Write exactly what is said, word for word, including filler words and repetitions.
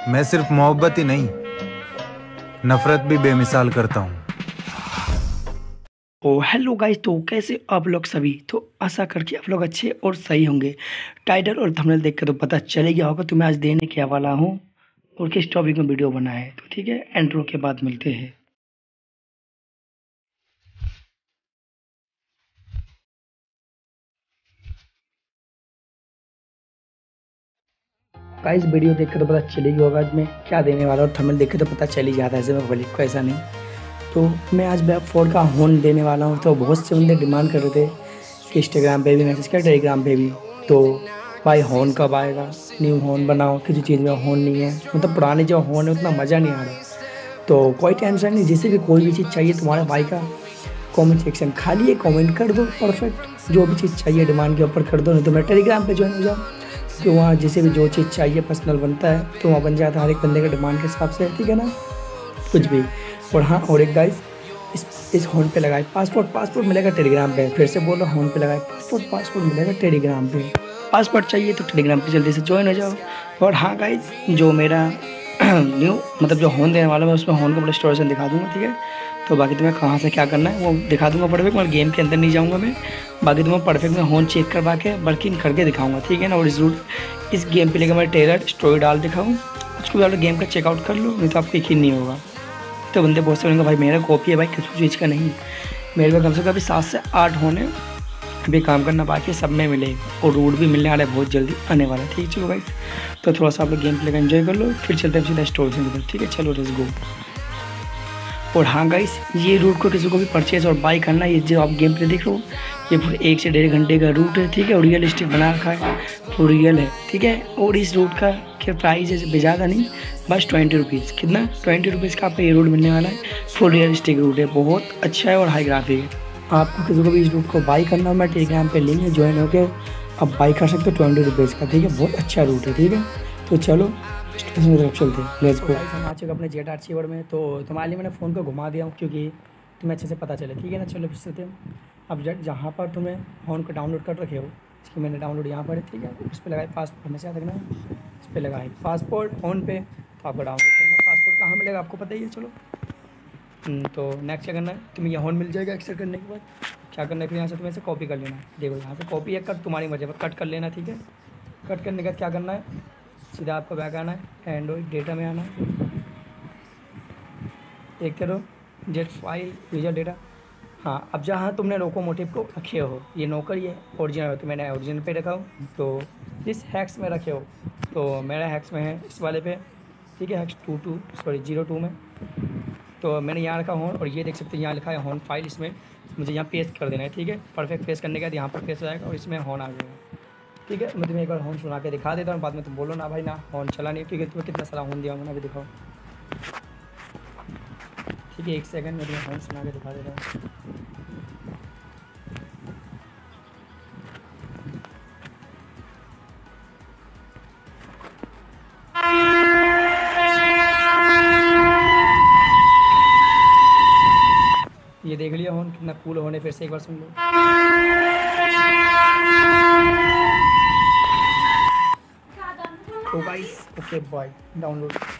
मैं सिर्फ मोहब्बत ही नहीं, नफरत भी बेमिसाल करता हूँ। ओ हेलो गाइस, तो कैसे आप लोग सभी। तो आशा करके आप लोग अच्छे और सही होंगे। टाइटल और थंबनेल देख के तो पता चल गया होगा तो मैं आज देने क्या वाला हूँ और किस टॉपिक में वीडियो बना है। तो ठीक है, इंट्रो के बाद मिलते हैं। गाइस वीडियो देख के तो पता चल ही होगा आज मैं क्या देने वाला हूँ। थंबनेल देख के तो पता चल ही जाता है, ऐसे मैं बोलिक को ऐसा नहीं। तो मैं आज बैक फोर्ड का हॉर्न देने वाला हूँ। तो बहुत से बंदे डिमांड कर रहे थे कि इंस्टाग्राम पे भी मैसेज किया, टेलीग्राम पे भी। तो भाई हॉर्न कब आएगा, न्यू हॉर्न बनाओ, किसी चीज़ में हॉर्न नहीं है, मतलब पुराने जो हॉर्न है उतना मज़ा नहीं आ रहा। तो कोई टेंशन नहीं, जैसे भी कोई भी चीज़ चाहिए तुम्हारे भाई का कमेंट सेक्शन खाली है, कमेंट कर दो परफेक्ट। जो भी चीज़ चाहिए डिमांड के ऊपर कर दो, नहीं तो मैं टेलीग्राम पे ज्वाइन हो जाओ, क्योंकि वहाँ जैसे भी जो चीज़ चाहिए पर्सनल बनता है तो वहाँ बन जाता है हर एक बंदे के डिमांड के हिसाब से, ठीक है ना, कुछ भी। और हाँ, और एक गाइस, इस इस होन पे लगाए पासपोर्ट पासपोर्ट मिलेगा टेलीग्राम पे। फिर से बोलो, होन पे लगाए पासपोर्ट पासपोर्ट मिलेगा टेलीग्राम पे। पासपोर्ट चाहिए तो टेलीग्राम पे जल्दी से ज्वाइन हो जाओ। और हाँ गाइस, जो मेरा न्यू मतलब जो होन देने वाला मैं उसमें होन का बड़ा स्टोरेशन दिखा दूंगा, ठीक है। तो बाकी तुम्हें कहाँ से क्या करना है वो दिखा दूंगा परफेक्ट, मगर गेम के अंदर नहीं जाऊँगा मैं। बाकी तुम्हें परफेक्ट में होन चेक करवा के वर्किंग करके दिखाऊंगा, ठीक है ना। और इस रूट इस गेम पे लेकर मैं ट्रेलर स्टोरी डाल दिखाऊँ, उसको भी गेम का चेकआउट कर लो, नहीं तो आपको यकीन नहीं होगा। तो बंदे बहुत से बोलेंगे भाई मेरा कॉपी है, भाई किसी चीज़ का नहीं। मेरे पे कम से कम अभी सात से आठ होने अभी काम करना बाकी, सब में मिलेगा और रूट भी मिलने वाला है बहुत जल्दी आने वाला है, ठीक है। चलो गाइस, तो थोड़ा सा आप लोग गेम प्ले का एंजॉय कर लो, फिर चलते हैं सीधा स्टोर से निकल, ठीक है। चलो लेट्स गो। और हाँ गाइस, ये रूट को किसी को भी परचेज और बाई करना है, ये जो आप गेम प्ले देख रहे हो ये पूरे एक से डेढ़ घंटे का रूट है, ठीक है। और रियलिस्टिक बना रखा है, तो रियल है, ठीक है। और इस रूट का क्या प्राइस है, ज़्यादा नहीं, बस ट्वेंटी रुपीज़। कितना, ट्वेंटी रुपीज़ का आपको ये रूट मिलने वाला है। फुल रियलिस्टिक रूट है, बहुत अच्छा है और हाई ग्राफिक है। आपको किसी को भी इस रूट को बाई करना हो, मैं टेलीग्राम पे लिंक है, ज्वाइन होकर आप बाई कर सकते हो ट्वेंटी रुपीज़ का, ठीक है। बहुत अच्छा रूट है, ठीक है। तो चलो स्टेशन की तरफ चलते हैं, लेट्स गो। हम आ चुके अपने जेट आर्चीवर में। तो तुम्हारे लिए मैंने फ़ोन को घुमा दिया हूँ क्योंकि तुम्हें अच्छे से पता चले, ठीक है ना। चलो फिर चलते हैं। अब जट जहाँ पर तुम्हें फ़ोन को डाउनलोड कर रखे हो, इसकी मैंने डाउनलोड यहाँ पर है, ठीक है। उस पर लगाए पासपोर्ट, हमेशा याद रखना है, इस पर लगाए पासपोर्ट फ़ोन पे, तो आपको डाउनलोड करना। पासपोर्ट कहाँ मिलेगा आपको पता ही है, चलो। तो नेक्स्ट क्या करना है, तुम्हें यहाँ मिल जाएगा। एक्सेप्ट करने के बाद क्या करना है, फिर यहाँ से तुम्हें से कॉपी कर लेना है। देखो यहाँ से कॉपी है, कट तुम्हारी मर्जी पर कट कर लेना, ठीक है। कट करने के बाद क्या करना है, सीधा आपको बैक आना है, एंड्रॉइड डेटा में आना है, एक करो जेट फाइल यूजर डेटा। हाँ, अब जहाँ तुमने लोकोमोटिव को रखे हो, ये नौकर ये ओरिजिनल है तो मैंने ओरिजिनल पे रखा हूँ। तो जिस हैक्स में रखे हो, तो मेरा हैक्स में है इस वाले पे, ठीक है, hacks two two sorry zero two में। तो मैंने यहाँ रखा हॉर्न, और ये देख सकते हैं यहाँ लिखा है हॉर्न फाइल, इसमें मुझे यहाँ पेस्ट कर देना है, ठीक है। परफेक्ट पेस्ट करने के बाद यहाँ पर पेस्ट हो जाएगा और इसमें हॉर्न आ जाएगा, ठीक है। मैं तुम्हें एक बार हॉर्न सुना के दिखा देता हूँ, बाद में तुम बोलो ना भाई ना हॉर्न चला नहीं, ठीक है। तुम्हें कितना सारा हॉर्न दिया मैंने अभी, दिखाओ, ठीक है। एक सेकंड में तुम्हें हॉर्न सुना के दिखा देता हूँ। ये देख लिया हॉर्न कितना कूल होने, फिर से एक बार सुन लो। तो गाइस ओके बाय, डाउनलोड।